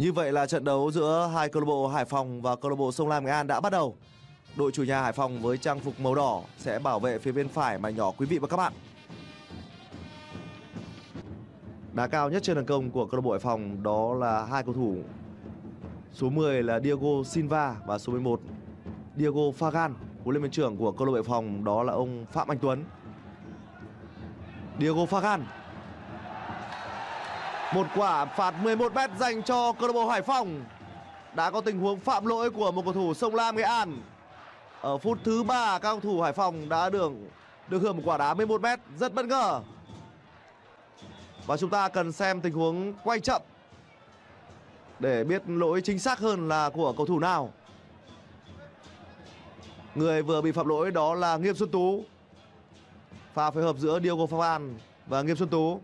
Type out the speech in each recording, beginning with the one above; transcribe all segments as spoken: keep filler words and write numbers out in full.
Như vậy là trận đấu giữa hai câu lạc bộ Hải Phòng và câu lạc bộ Sông Lam Nghệ An đã bắt đầu. Đội chủ nhà Hải Phòng với trang phục màu đỏ sẽ bảo vệ phía bên phải mảnh nhỏ quý vị và các bạn. Đá cao nhất trên hàng công của câu lạc bộ Hải Phòng đó là hai cầu thủ. Số mười là Diego Silva và số mười một Diego Fagan. Huấn luyện viên trưởng của câu lạc bộ Hải Phòng đó là ông Phạm Anh Tuấn. Diego Fagan. Một quả phạt mười một mét dành cho câu lạc bộ Hải Phòng. Đã có tình huống phạm lỗi của một cầu thủ Sông Lam Nghệ An. Ở phút thứ ba, các cầu thủ Hải Phòng đã được được hưởng một quả đá mười một mét rất bất ngờ. Và chúng ta cần xem tình huống quay chậm để biết lỗi chính xác hơn là của cầu thủ nào. Người vừa bị phạm lỗi đó là Nghiêm Xuân Tú. Pha phối hợp giữa Diego Fagan và Nghiêm Xuân Tú.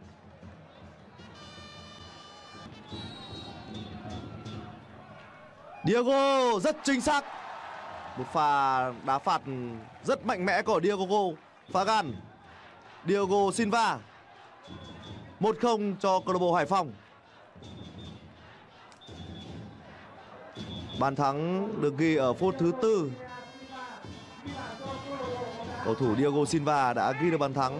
Diego rất chính xác. Một pha đá phạt rất mạnh mẽ của Diego Fagan. Diego Silva. một không cho câu lạc bộ Hải Phòng. Bàn thắng được ghi ở phút thứ tư. Cầu thủ Diego Silva đã ghi được bàn thắng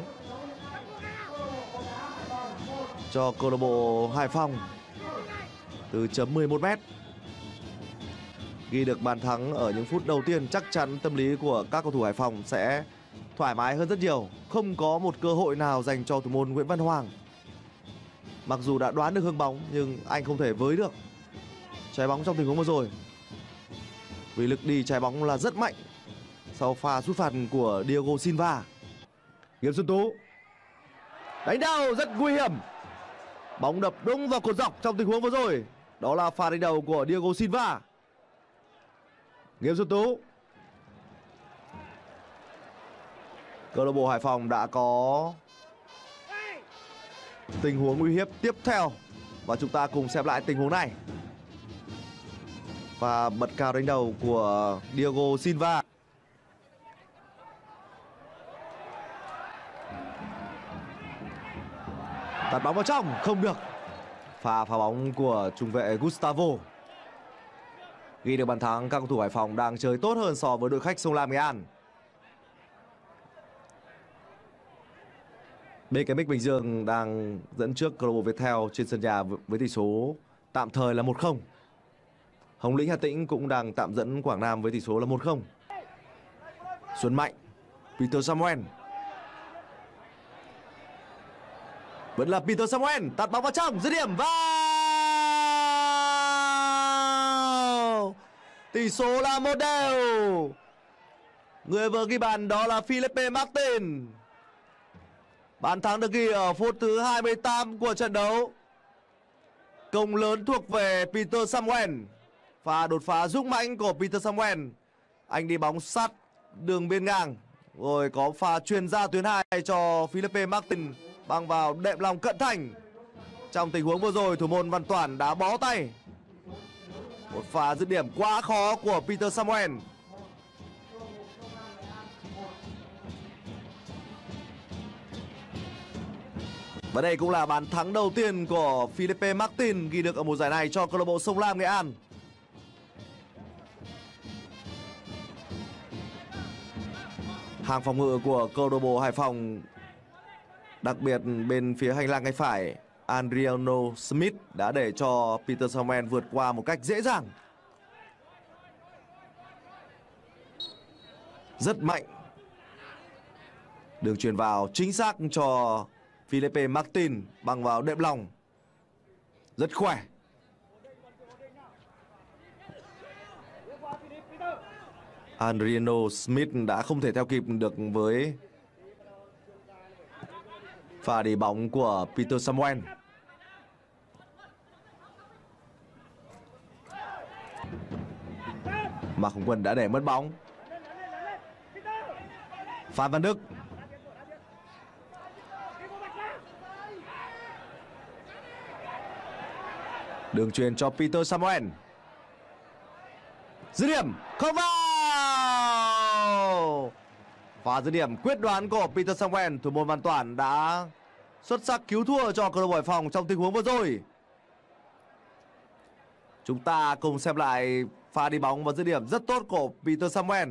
cho câu lạc bộ Hải Phòng từ chấm mười một mét. Ghi được bàn thắng ở những phút đầu tiên, chắc chắn tâm lý của các cầu thủ Hải Phòng sẽ thoải mái hơn rất nhiều. Không có một cơ hội nào dành cho thủ môn Nguyễn Văn Hoàng. Mặc dù đã đoán được hướng bóng nhưng anh không thể với được trái bóng trong tình huống vừa rồi. Vì lực đi trái bóng là rất mạnh sau pha sút phạt của Diego Silva. Nghiêm Xuân Tú đánh đầu rất nguy hiểm. Bóng đập đúng vào cột dọc trong tình huống vừa rồi. Đó là pha đánh đầu của Diego Silva. Nghiêm Xuân Tú. Câu lạc bộ Hải Phòng đã có tình huống uy hiếp tiếp theo và chúng ta cùng xem lại tình huống này. Và bật cao đánh đầu của Diego Silva. Tạt bóng vào trong, không được. Pha phá bóng của trung vệ Gustavo. Ghi được bàn thắng, các cầu thủ Hải Phòng đang chơi tốt hơn so với đội khách Sông Lam Nghệ An. bê ca em ích Bình Dương đang dẫn trước câu lạc bộ Viettel trên sân nhà với tỷ số tạm thời là một không. Hồng Lĩnh Hà Tĩnh cũng đang tạm dẫn Quảng Nam với tỷ số là một không. Xuân Mạnh, Peter Samuel. Vẫn là Peter Samuel, tạt bóng vào trong, dứt điểm vào. Tỷ số là một đều. Người vừa ghi bàn đó là Philippe Martin. Bàn thắng được ghi ở phút thứ hai mươi tám của trận đấu. Công lớn thuộc về Peter Samuel. Pha đột phá dũng mãnh của Peter Samuel. Anh đi bóng sát đường biên ngang. Rồi có pha chuyền ra tuyến hai cho Philippe Martin băng vào đệm lòng cận thành. Trong tình huống vừa rồi, thủ môn Văn Toản đã bó tay. Một pha dứt điểm quá khó của Peter Samuel. Và đây cũng là bàn thắng đầu tiên của Philippe Martin ghi được ở mùa giải này cho câu lạc bộ Sông Lam Nghệ An. Hàng phòng ngự của câu lạc bộ Hải Phòng, đặc biệt bên phía hành lang cánh phải, Adriano Smith đã để cho Peter Samuel vượt qua một cách dễ dàng. Rất mạnh. Đường chuyền vào chính xác cho Philippe Martin băng vào đệm lòng. Rất khỏe. Adriano Smith đã không thể theo kịp được với pha đi bóng của Peter Samuel. Mạc Hồng Quân đã để mất bóng. Phan Văn Đức. Đường chuyền cho Peter Samuel. Dứt điểm không vào. Và dứt điểm quyết đoán của Peter Samuel. Thủ môn Văn Toản đã xuất sắc cứu thua cho câu lạc bộ Hải Phòng trong tình huống vừa rồi. Chúng ta cùng xem lại pha đi bóng và dứt điểm rất tốt của Peter Samuel.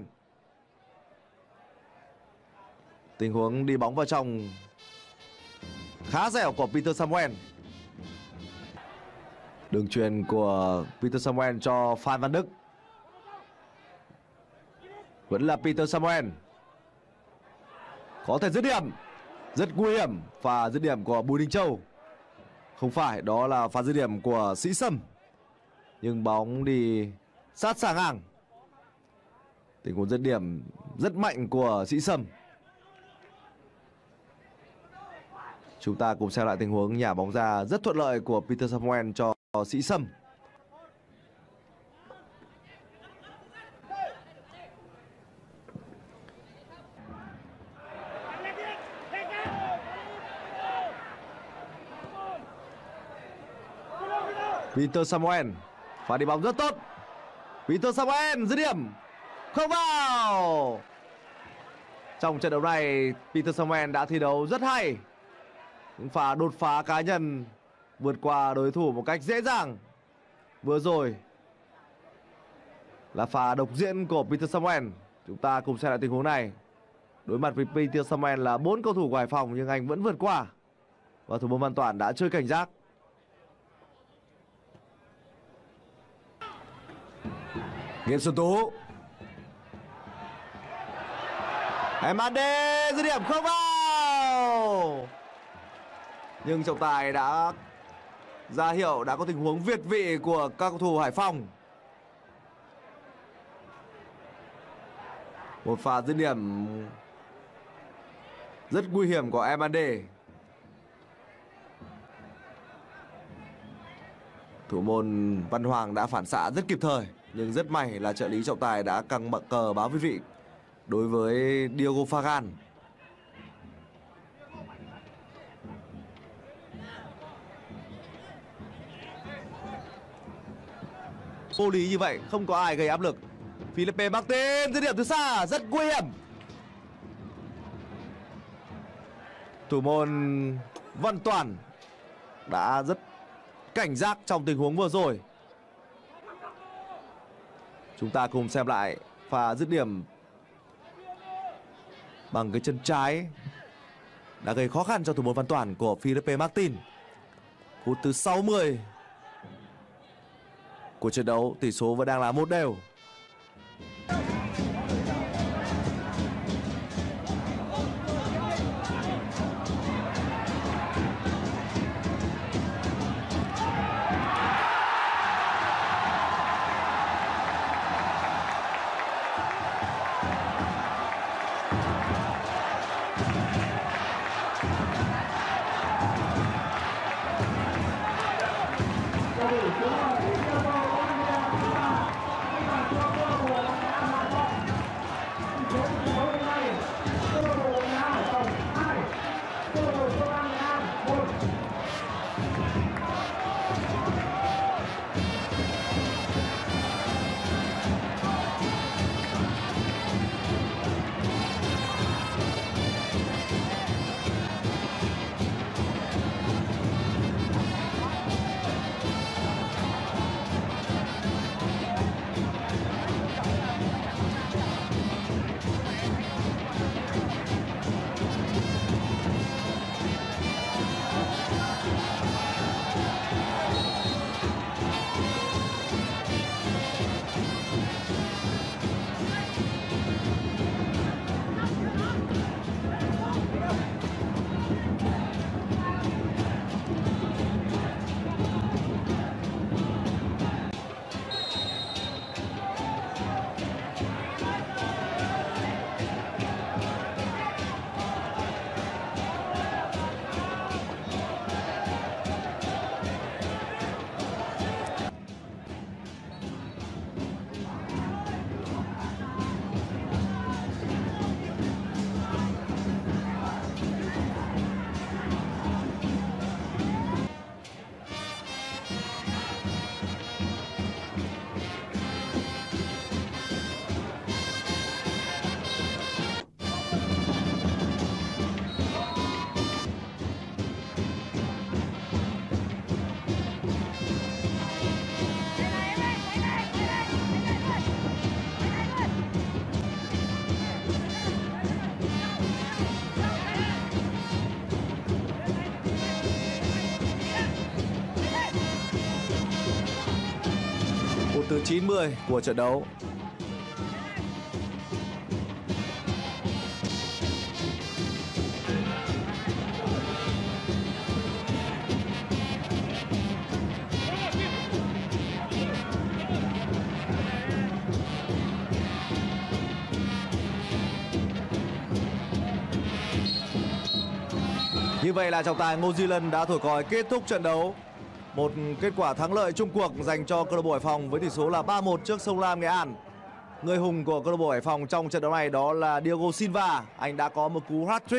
Tình huống đi bóng vào trong khá dẻo của Peter Samuel. Đường chuyền của Peter Samuel cho Phan Văn Đức. Vẫn là Peter Samuel. Có thể dứt điểm. Rất nguy hiểm pha dứt điểm của Bùi Đình Châu. Không phải, đó là pha dứt điểm của Sĩ Sâm. Nhưng bóng đi sát xa ngang. Tình huống dứt điểm rất mạnh của Sĩ Sâm. Chúng ta cùng xem lại tình huống nhả bóng ra rất thuận lợi của Peter Samuel cho Sĩ Sâm. Peter Samuel, pha đi bóng rất tốt. Peter Samuel dứt điểm không vào. Trong trận đấu này, Peter Samuel đã thi đấu rất hay. Những pha đột phá cá nhân vượt qua đối thủ một cách dễ dàng. Vừa rồi là pha độc diễn của Peter Samuel. Chúng ta cùng xem lại tình huống này. Đối mặt với Peter Samuel là bốn cầu thủ của Hải Phòng, nhưng anh vẫn vượt qua. Và thủ môn Văn Toản đã chơi cảnh giác. Nghiêm Xuân Tú. Emade dứt điểm không vào. Nhưng trọng tài đã ra hiệu đã có tình huống việt vị của các cầu thủ Hải Phòng. Một pha dứt điểm rất nguy hiểm của Emade. Thủ môn Văn Hoàng đã phản xạ rất kịp thời, nhưng rất may là trợ lý trọng tài đã căng bậc cờ báo việt vị đối với Diogo Fagan. Vô lý như vậy, không có ai gây áp lực. Philippe Martin dứt điểm từ xa rất nguy hiểm. Thủ môn Văn Toản đã rất cảnh giác trong tình huống vừa rồi. Chúng ta cùng xem lại pha dứt điểm bằng cái chân trái đã gây khó khăn cho thủ môn Văn Toản của Philippe Martin. Phút thứ sáu mươi của trận đấu, tỷ số vẫn đang là một đều. Phút thứ chín mươi của trận đấu. Như vậy là trọng tài Ngô Duy Lân đã thổi còi kết thúc trận đấu. Một kết quả thắng lợi chung cuộc dành cho câu lạc bộ Hải Phòng với tỷ số là ba một trước Sông Lam Nghệ An. Người hùng của câu lạc bộ Hải Phòng trong trận đấu này đó là Diego Silva. Anh đã có một cú hat-trick.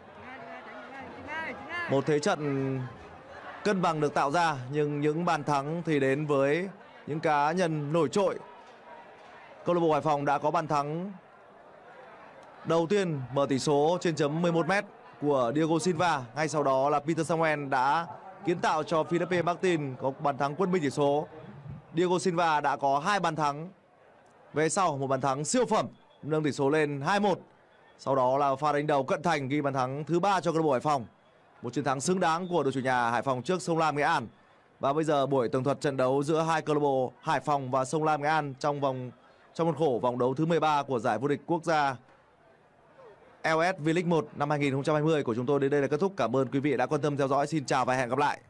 Một thế trận cân bằng được tạo ra, nhưng những bàn thắng thì đến với những cá nhân nổi trội. Câu lạc bộ Hải Phòng đã có bàn thắng đầu tiên mở tỷ số trên chấm mười một mét của Diego Silva. Ngay sau đó là Peter Samuel đã kiến tạo cho Philippe Martin có bàn thắng quân bình tỷ số. Diego Silva đã có hai bàn thắng. Về sau một bàn thắng siêu phẩm nâng tỷ số lên hai một. Sau đó là pha đánh đầu cận thành ghi bàn thắng thứ ba cho câu lạc bộ Hải Phòng. Một chiến thắng xứng đáng của đội chủ nhà Hải Phòng trước Sông Lam Nghệ An. Và bây giờ buổi tường thuật trận đấu giữa hai câu lạc bộ Hải Phòng và Sông Lam Nghệ An trong vòng trong khuôn khổ vòng đấu thứ mười ba của giải vô địch quốc gia lờ ét V-League một năm hai nghìn không trăm hai mươi của chúng tôi đến đây là kết thúc. Cảm ơn quý vị đã quan tâm theo dõi. Xin chào và hẹn gặp lại.